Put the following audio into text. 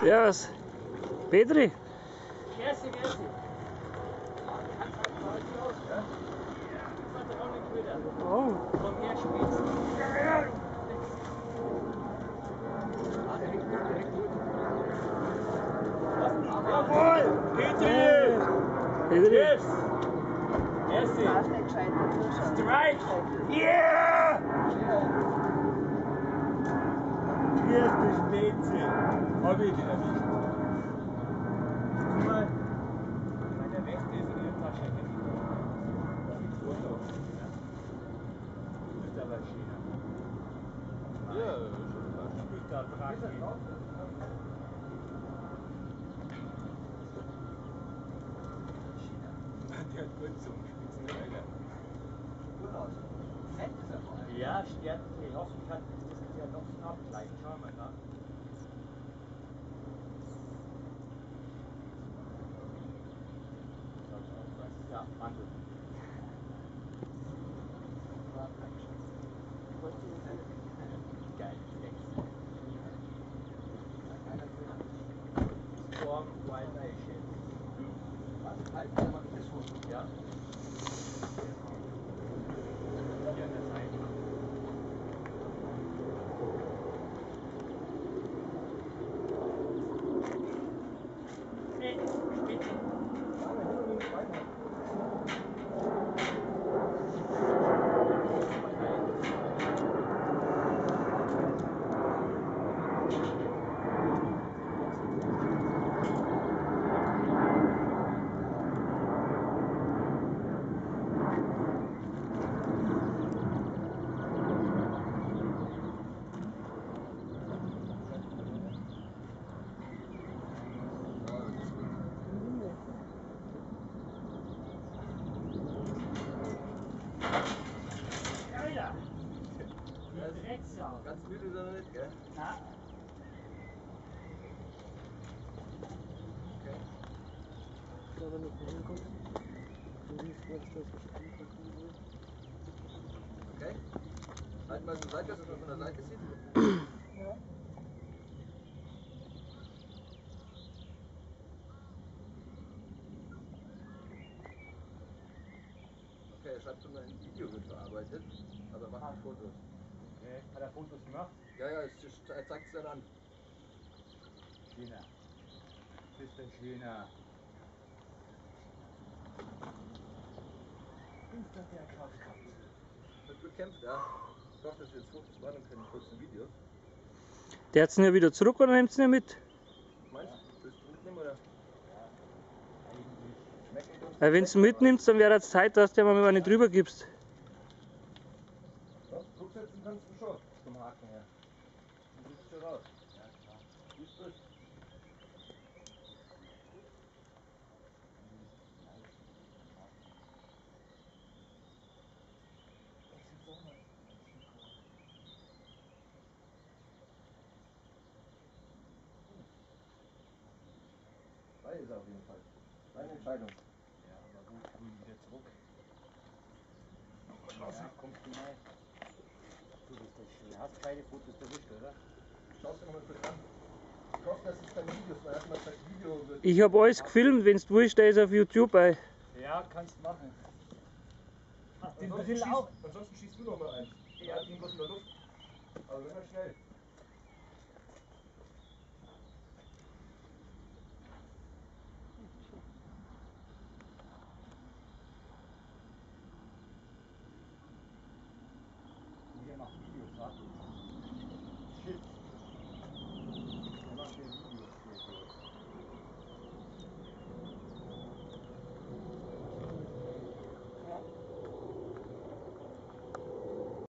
Servus. Petri? Grüße. Oh. Von mir spielst. Jawohl! Petri! Petri? Yes! Grüße. Strike! Yeah! Yes, du Spezi! Hab ich dich erwischt. Guck mal. Meine Weste ist in der Tasche. Foto. Du bist aber China. Ja, du bist da praktisch. Der hat gut zum Spitzenreiter. Ja, Stern. Ich hoffe, ich kann das ja noch so abgleichen. Schau mal da. Ja, Mandel. Geil, Flex. Storm Wild Nation. Was? Halt, kann man das schon? Ja. Ja, das ist einfach. Hey, Spitze. Ganz müde ist er nicht, gell? Ja. Okay. Okay. Halt mal zur Seite, dass man von der Seite sieht. Ja. Okay, er schreibt schon mal ein Video wird verarbeitet, aber macht nicht Fotos. Okay, hat er Fotos gemacht? Ja, er zeigt es dann an. China. Bist du China? Ist das der Kraft gehabt? Hat gut gekämpft, ja. Ich hoffe, dass wir jetzt Fotos machen können, kurz ein Video. Der hat's ja wieder zurück oder nimmt's nicht mit? Meinst du, willst du mitnehmen oder? Schmecken tust Weil wenn du mitnimmst, dann wäre es Zeit, dass du mal eine drüber gibst. Ja, zurücksetzen kannst du schon, zum Haken her. Du bist schon raus. Ja, klar. Ist gut. Frei ist er auf jeden Fall. Deine Entscheidung. Ja, aber gut, grün wieder zurück. Ja, kommst du mal. Du bist der China. Hast keine Fotos erwischt, oder? Schau dir nochmal kurz an. Ich hoffe, dass es keine Videos mehr erstmal das Video wird. Ich habe alles gefilmt, wenn es wurscht, da ist auf YouTube bei. Ja, kannst machen. Ach, den Ansonsten Grill auch. ansonsten schießt du noch mal eins. Ja. Ja, irgendwas in der Luft. Aber wenn er schnell. Wir machen Videos, wa?